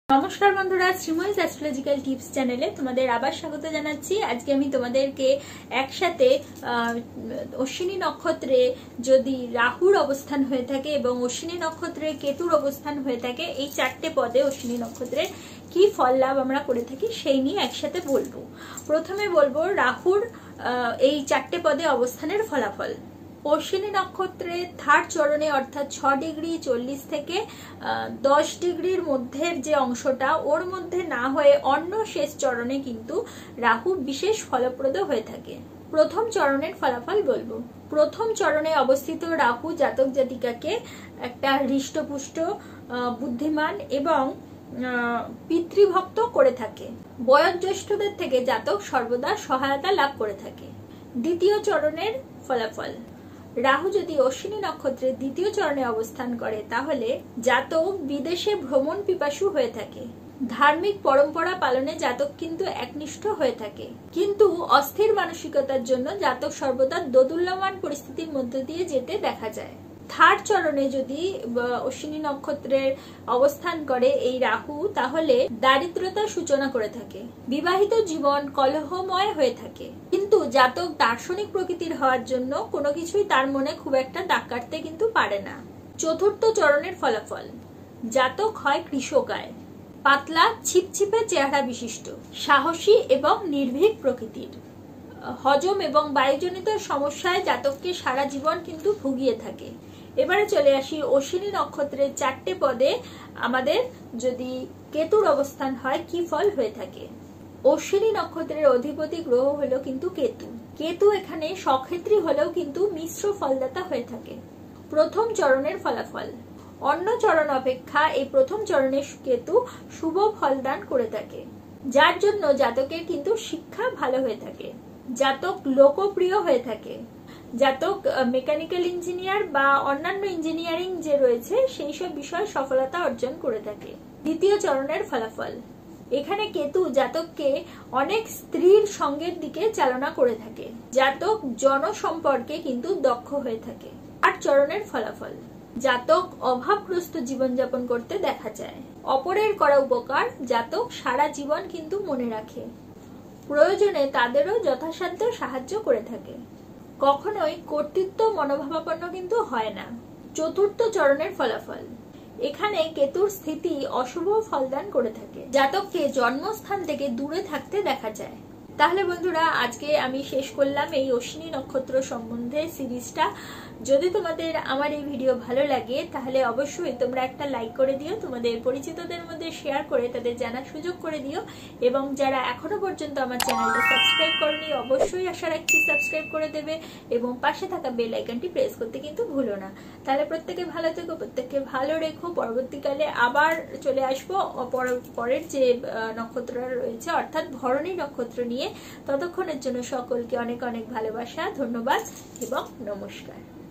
নমস্কার বন্ধুরা, Sreemoyee astrological tips চ্যানেলে তোমাদের আবার স্বাগত জানাচ্ছি। আজকে আমি তোমাদেরকে একসাথে অশ্বিনী নক্ষত্রে যদি রাহুর অবস্থান হয়ে থাকে এবং অশ্বিনী নক্ষত্রে কেতুর অবস্থান হয়ে থাকে, এই চারটে পদে অশ্বিনী নক্ষত্রের কি ফল লাভ আমরা করে থাকি সেই নিয়ে একসাথে বলবো। প্রথমে বলবো রাহুর এই চারটে পদে অবস্থানের ফলাফল। অশ্বিনী নক্ষত্রে থার্ড চরণে অর্থাৎ 6 ডিগ্রি 40 থেকে 10 ডিগ্রির মধ্যের যে অংশটা, ওর মধ্যে না হয়ে অন্য শেষ চরণে কিন্তু রাহু বিশেষ ফলপ্রদ হয়ে থাকে। প্রথম চরণের ফলাফল বলবো। প্রথম চরণে অবস্থিত রাহু জাতক জাতিকাকে একটা হৃষ্টপুষ্ট, বুদ্ধিমান এবং পিতৃভক্ত করে থাকে। বয়োজ্যেষ্ঠদের থেকে জাতক সর্বদা সহায়তা লাভ করে থাকে। দ্বিতীয় চরণের ফলাফল। রাহু যদি অশ্বিনী নক্ষত্রের দ্বিতীয় চরণে অবস্থান করে তাহলে জাতক বিদেশে ভ্রমণ পিপাসু হয়ে থাকে। ধার্মিক পরম্পরা পালনে জাতক কিন্তু একনিষ্ঠ হয়ে থাকে, কিন্তু অস্থির মানসিকতার জন্য জাতক সর্বদা দোদুল্যমান পরিস্থিতির মধ্য দিয়ে যেতে দেখা যায়। থার্ড চরণে যদি অশ্বিনী নক্ষত্রের অবস্থান করে এই রাহু, তাহলে দারিদ্রতার সূচনা করে থাকে। বিবাহিত জীবন কলহময় হয়ে থাকে, কিন্তু জাতক দার্শনিক প্রকৃতির হওয়ার জন্য কোনো কিছুই তার মনে খুব একটা দাগ কাটতে কিন্তু পারে না। চতুর্থ চরণের ফলাফল। জাতক হয় কৃষকায়, পাতলা ছিপছিপে চেহারা বিশিষ্ট, সাহসী এবং নির্ভীক প্রকৃতির। হজম এবং বায়ুজনিত সমস্যায় জাতককে সারা জীবন কিন্তু ভুগিয়ে থাকে। এবারে চলে আসি অশ্বিনী নক্ষত্রের চারটে পদে আমাদের যদি কেতুর অবস্থান হয় কি ফল হয়ে থাকে। অশ্বিনী নক্ষত্রের অধিপতি গ্রহ হলো কিন্তু কেতু। কেতু এখানে সক্ষেত্রী হলেও কিন্তু মিশ্র ফলদাতা হয়ে থাকে। প্রথম চরণের ফলাফল। অন্য চরণ অপেক্ষা এই প্রথম চরণে কেতু শুভ ফলদান করে থাকে, যার জন্য জাতকের কিন্তু শিক্ষা ভালো হয়ে থাকে। জাতক লোকপ্রিয় হয়ে থাকে। জাতক মেকানিক্যাল ইঞ্জিনিয়ার বা অন্যান্য ইঞ্জিনিয়ারিং যে রয়েছে সেই সব বিষয়ে সফলতা অর্জন করে থাকে। দ্বিতীয় চরণের ফলাফল। এখানে কেতু জাতককে অনেক স্ত্রীর সঙ্গের দিকে চালনা করে থাকে। জাতক জনসম্পর্কে কিন্তু দক্ষ হয়ে থাকে। আর চরণের ফলাফল। জাতক অভাবগ্রস্ত জীবনযাপন করতে দেখা যায়। অপরের করা উপকার জাতক সারা জীবন কিন্তু মনে রাখে। প্রয়োজনে তাদেরও যথাসাধ্য সাহায্য করে থাকে। কখনোই কর্তৃত্ব মনোভাবাপন্ন কিন্তু হয় না। চতুর্থ চরণের ফলাফল। এখানে কেতুর স্থিতি অশুভ ফলদান করে থাকে। জাতককে জন্মস্থান থেকে দূরে থাকতে দেখা যায়। তাহলে বন্ধুরা, আজকে আমি শেষ করলাম এই অশ্বিনী নক্ষত্র সম্বন্ধে সিরিজটা। যদি তোমাদের আমার এই ভিডিও ভালো লাগে তাহলে অবশ্যই তোমরা একটা লাইক করে দিও, তোমাদের পরিচিতদের মধ্যে শেয়ার করে তাদের জানার সুযোগ করে দিও, এবং যারা এখনো পর্যন্ত আমার চ্যানেলটা সাবস্ক্রাইব করনি অবশ্যই আশা রাখছি সাবস্ক্রাইব করে দেবে এবং পাশে থাকা বেল আইকনটি প্রেস করতে কিন্তু ভুলো না। তাহলে প্রত্যেকে ভালো থেকো, প্রত্যেককে ভালো রেখো। পরবর্তীকালে আবার চলে আসবো পরের যে নক্ষত্র রয়েছে অর্থাৎ ভরণী নক্ষত্র নিয়ে। ততক্ষণের জন্য সকলকে অনেক অনেক ভালোবাসা, ধন্যবাদ এবং নমস্কার।